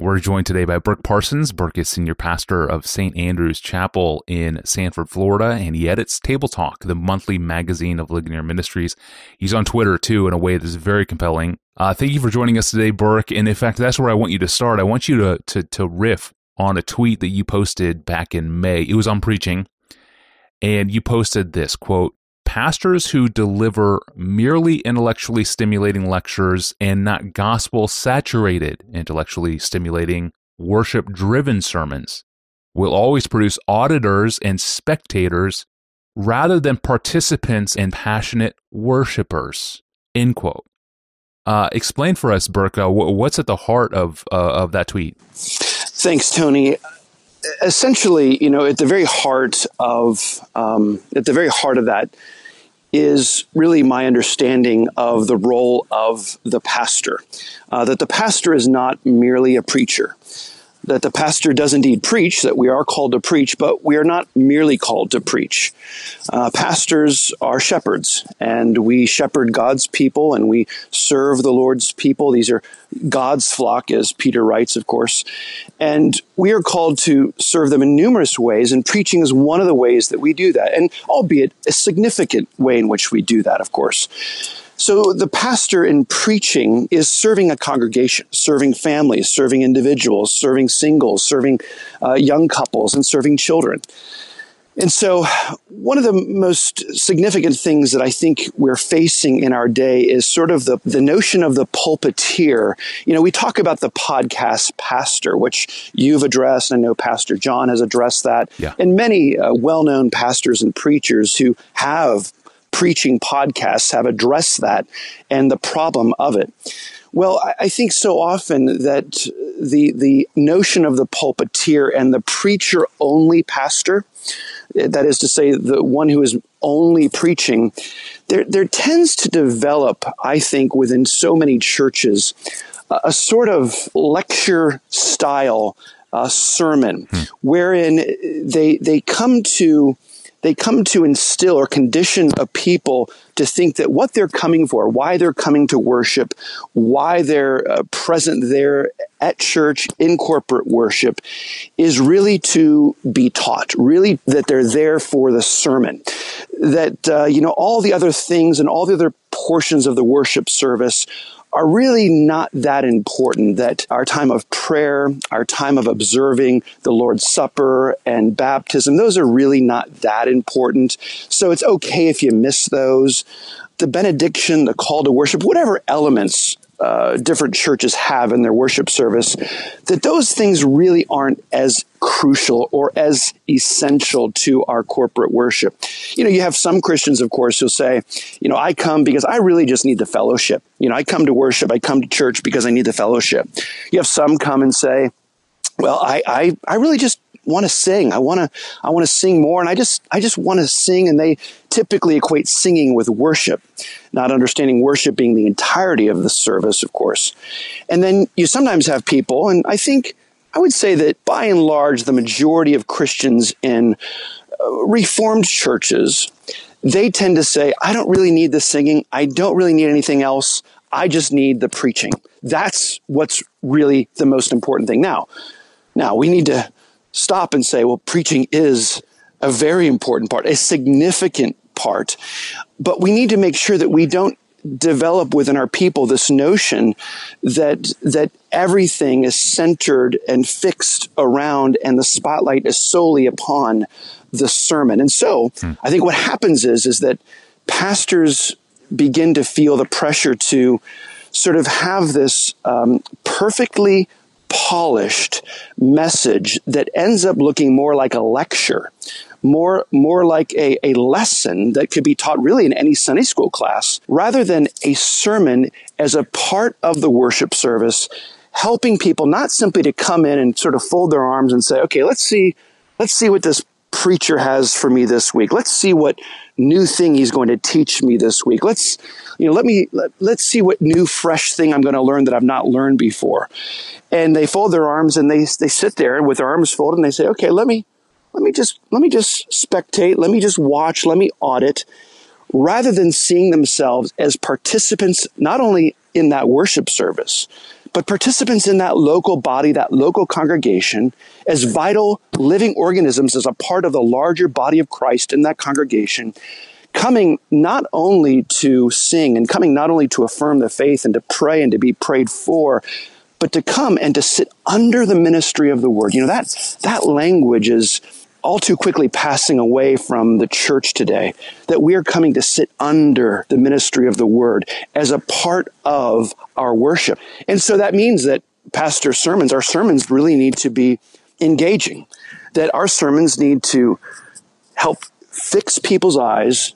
We're joined today by Burk Parsons. Burk is senior pastor of St. Andrew's Chapel in Sanford, Florida, and he edits Table Talk, the monthly magazine of Ligonier Ministries. He's on Twitter, too, in a way that's very compelling. Thank you for joining us today, Burk. And in fact, that's where I want you to start. I want you to riff on a tweet that you posted back in May. It was on preaching, and you posted this, quote, "Pastors who deliver merely intellectually stimulating lectures and not gospel-saturated, intellectually stimulating, worship-driven sermons will always produce auditors and spectators rather than participants and passionate worshipers." End quote. Explain for us, Burk, what's at the heart of that tweet? Thanks, Tony. Essentially, at the very heart of that is really my understanding of the role of the pastor. That the pastor is not merely a preacher. That the pastor does indeed preach, that we are called to preach, but we are not merely called to preach. Pastors are shepherds, and we shepherd God's people, and we serve the Lord's people. These are God's flock, as Peter writes, of course. And we are called to serve them in numerous ways, and preaching is one of the ways that we do that, and albeit a significant way in which we do that, of course. So the pastor in preaching is serving a congregation, serving families, serving individuals, serving singles, serving young couples, and serving children. And so one of the most significant things that I think we're facing in our day is sort of the notion of the pulpiteer. We talk about the podcast pastor, which you've addressed, and I know Pastor John has addressed that, and many well-known pastors and preachers who have preaching podcasts have addressed that and the problem of it. Well, I think so often that the notion of the pulpiteer and the preacher-only pastor, that is to say, the one who is only preaching, there tends to develop, I think, within so many churches, a sort of lecture-style sermon, wherein they come to instill or condition a people to think that what they're coming for, why they're coming to worship, why they're present there at church in corporate worship, is really to be taught, really that they're there for the sermon. That, all the other things and all the other portions of the worship service are really not that important, that our time of prayer, our time of observing the Lord's Supper and baptism, those are really not that important. So it's okay if you miss those. The benediction, the call to worship, whatever elements different churches have in their worship service, that those things really aren't as crucial or as essential to our corporate worship. You have some Christians, of course, who'll say, I come because I really just need the fellowship. I come to worship, I come to church because I need the fellowship. You have some come and say, well, I really just want to sing. I want to sing more, and I just want to sing. And they typically equate singing with worship, not understanding worship being the entirety of the service, of course. And then you sometimes have people, and I would say that by and large, the majority of Christians in Reformed churches, they tend to say, I don't really need the singing. I don't really need anything else. I just need the preaching. That's what's really the most important thing. Now we need to stop and say, well, preaching is a very important part, a significant part, but we need to make sure that we don't develop within our people this notion that everything is centered and fixed around and the spotlight is solely upon the sermon. And so I think what happens is that pastors begin to feel the pressure to sort of have this perfectly polished message that ends up looking more like a lecture, more like a lesson that could be taught really in any Sunday school class, rather than a sermon as a part of the worship service, helping people not simply to come in and sort of fold their arms and say, okay, let's see what this preacher has for me this week. Let's see what new thing he's going to teach me this week. Let's see what new fresh thing I'm going to learn that I've not learned before. And they fold their arms and they sit there with their arms folded and they say, okay, let me just spectate. Let me just watch. Let me audit, rather than seeing themselves as participants, not only in that worship service, but participants in that local body, that local congregation, as vital living organisms as a part of the larger body of Christ in that congregation, coming not only to sing and coming not only to affirm the faith and to pray and to be prayed for, but to come and to sit under the ministry of the word. That language is all too quickly passing away from the church today, that we are coming to sit under the ministry of the word as a part of our worship. And so that means that our sermons really need to be engaging, that our sermons need to help fix people's eyes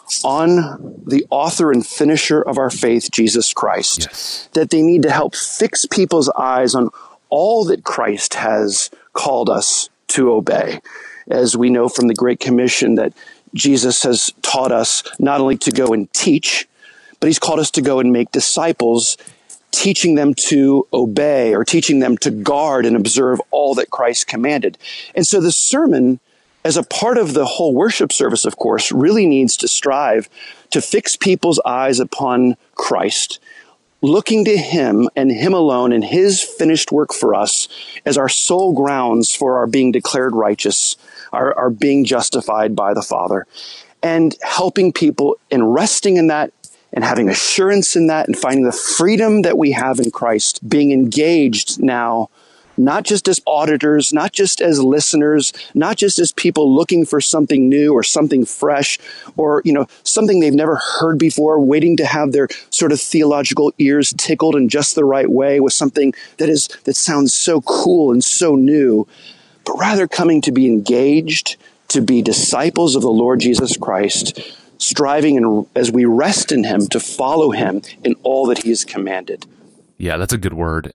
on the author and finisher of our faith, Jesus Christ. Yes. That they need to help fix people's eyes on all that Christ has called us to obey. As we know from the Great Commission that Jesus has taught us not only to go and teach, but he's called us to go and make disciples, teaching them to obey or teaching them to guard and observe all that Christ commanded. And so the sermon, as a part of the whole worship service, of course, really needs to strive to fix people's eyes upon Christ, looking to him and him alone and his finished work for us as our sole grounds for our being declared righteous, our being justified by the Father, and helping people in resting in that and having assurance in that and finding the freedom that we have in Christ, being engaged now, not just as auditors, not just as listeners, not just as people looking for something new or something fresh or, something they've never heard before, waiting to have their sort of theological ears tickled in just the right way with something that sounds so cool and so new, but rather coming to be engaged, to be disciples of the Lord Jesus Christ, striving and as we rest in him to follow him in all that he has commanded. Yeah, that's a good word.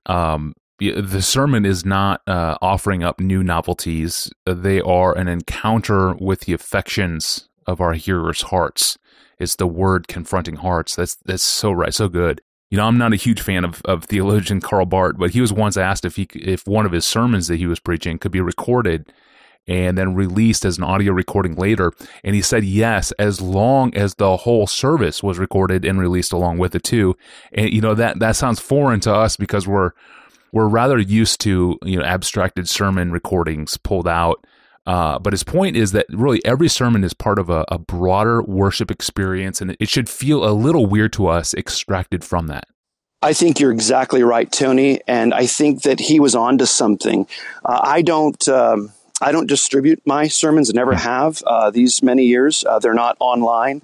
The sermon is not offering up new novelties. They are an encounter with the affections of our hearers' hearts. It's the word confronting hearts. That's so right, so good. I'm not a huge fan of theologian Karl Barth, but he was once asked if one of his sermons that he was preaching could be recorded and then released as an audio recording later. And he said yes, as long as the whole service was recorded and released along with it too. And that sounds foreign to us because we're rather used to abstracted sermon recordings pulled out. But his point is that really every sermon is part of a broader worship experience, and it should feel a little weird to us extracted from that. I think you're exactly right, Tony, and I think that he was on to something. I don't distribute my sermons, never have these many years. They're not online.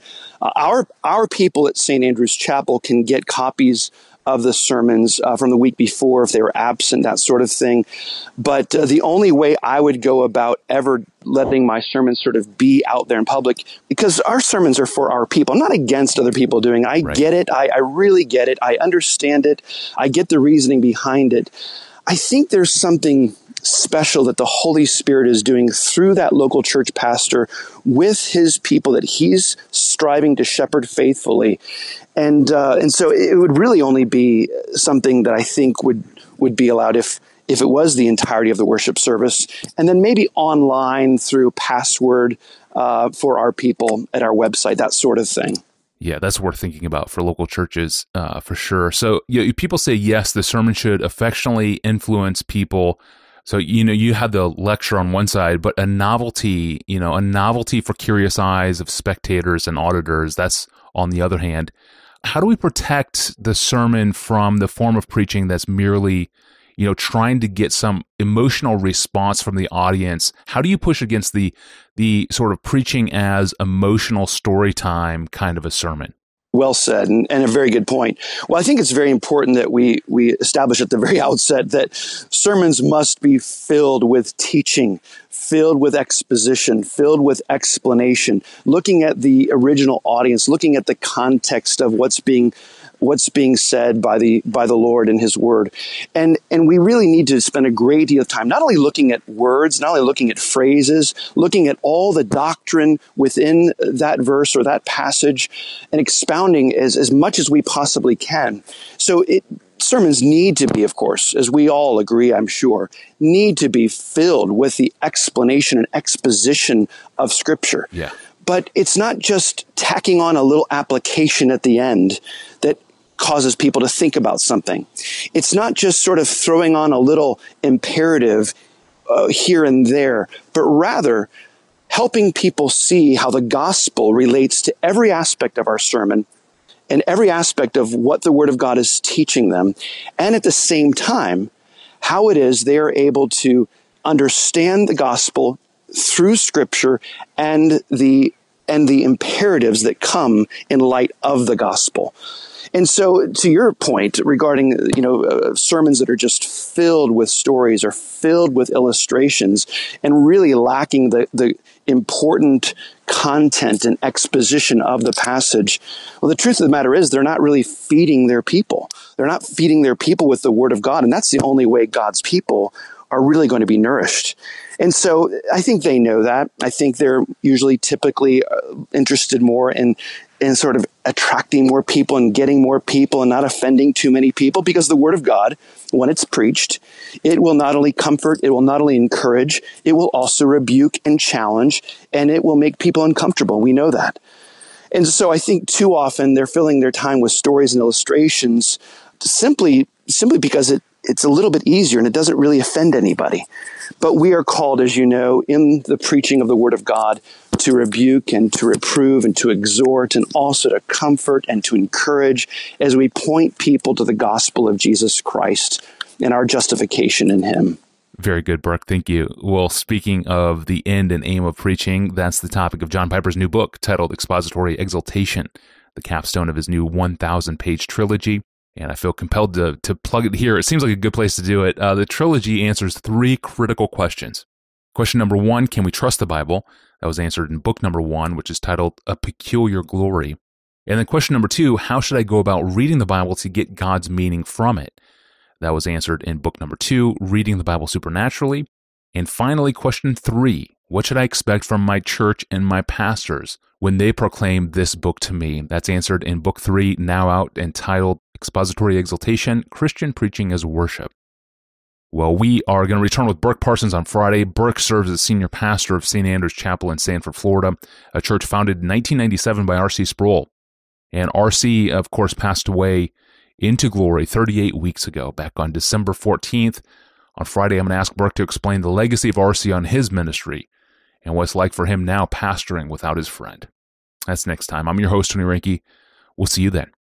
Our people at St. Andrew's Chapel can get copies of the sermons from the week before if they were absent, that sort of thing. But the only way I would go about ever letting my sermons sort of be out there in public, because our sermons are for our people. I'm not against other people doing it. I get it. I really get it. I understand it. I get the reasoning behind it. I think there's something special that the Holy Spirit is doing through that local church pastor with his people that he's striving to shepherd faithfully. And so it would really only be something that I think would be allowed if it was the entirety of the worship service, and then maybe online through password for our people at our website, that sort of thing. Yeah, that's worth thinking about for local churches, for sure. So people say, yes, the sermon should affectionately influence people. So, you have the lecture on one side, but a novelty for curious eyes of spectators and auditors, that's on the other hand. How do we protect the sermon from the form of preaching that's merely, trying to get some emotional response from the audience? How do you push against the sort of preaching as emotional story time kind of a sermon? Well said, and a very good point. Well, I think it's very important that we establish at the very outset that sermons must be filled with teaching, filled with exposition, filled with explanation, looking at the original audience, looking at the context of what's being said by the Lord in his word. And we really need to spend a great deal of time not only looking at words, not only looking at phrases, looking at all the doctrine within that verse or that passage and expounding as much as we possibly can. So sermons need to be, of course, as we all agree, I'm sure, need to be filled with the explanation and exposition of Scripture. Yeah. But it's not just tacking on a little application at the end that causes people to think about something. It's not just sort of throwing on a little imperative here and there, but rather helping people see how the gospel relates to every aspect of our sermon and every aspect of what the Word of God is teaching them, and at the same time, how it is they are able to understand the gospel through Scripture and the imperatives that come in light of the gospel. And so, to your point regarding, sermons that are just filled with stories or filled with illustrations and really lacking the important content and exposition of the passage, well, the truth of the matter is they're not really feeding their people. They're not feeding their people with the Word of God, and that's the only way God's people are really going to be nourished. And so I think they know that. I think they're usually typically interested more in sort of attracting more people and getting more people and not offending too many people, because the Word of God, when it's preached, it will not only comfort, it will not only encourage, it will also rebuke and challenge, and it will make people uncomfortable. We know that. And so I think too often they're filling their time with stories and illustrations simply because it's a little bit easier and it doesn't really offend anybody. But we are called, as you know, in the preaching of the Word of God to rebuke and to reprove and to exhort and also to comfort and to encourage as we point people to the gospel of Jesus Christ and our justification in Him. Very good, Burke. Thank you. Well, speaking of the end and aim of preaching, that's the topic of John Piper's new book titled Expository Exaltation, the capstone of his new 1,000-page trilogy. And I feel compelled to plug it here. It seems like a good place to do it. The trilogy answers 3 critical questions. Question number 1, can we trust the Bible? That was answered in book number 1, which is titled A Peculiar Glory. And then question number 2, how should I go about reading the Bible to get God's meaning from it? That was answered in book number 2, Reading the Bible Supernaturally. And finally, question 3, what should I expect from my church and my pastors when they proclaim this book to me? That's answered in book 3, now out, entitled Expository Exaltation, Christian Preaching as Worship. Well, we are going to return with Burke Parsons on Friday. Burke serves as senior pastor of St. Andrew's Chapel in Sanford, Florida, a church founded in 1997 by R.C. Sproul. And R.C., of course, passed away into glory 38 weeks ago, back on December 14th. On Friday, I'm going to ask Burke to explain the legacy of R.C. on his ministry and what it's like for him now pastoring without his friend. That's next time. I'm your host, Tony Reinke. We'll see you then.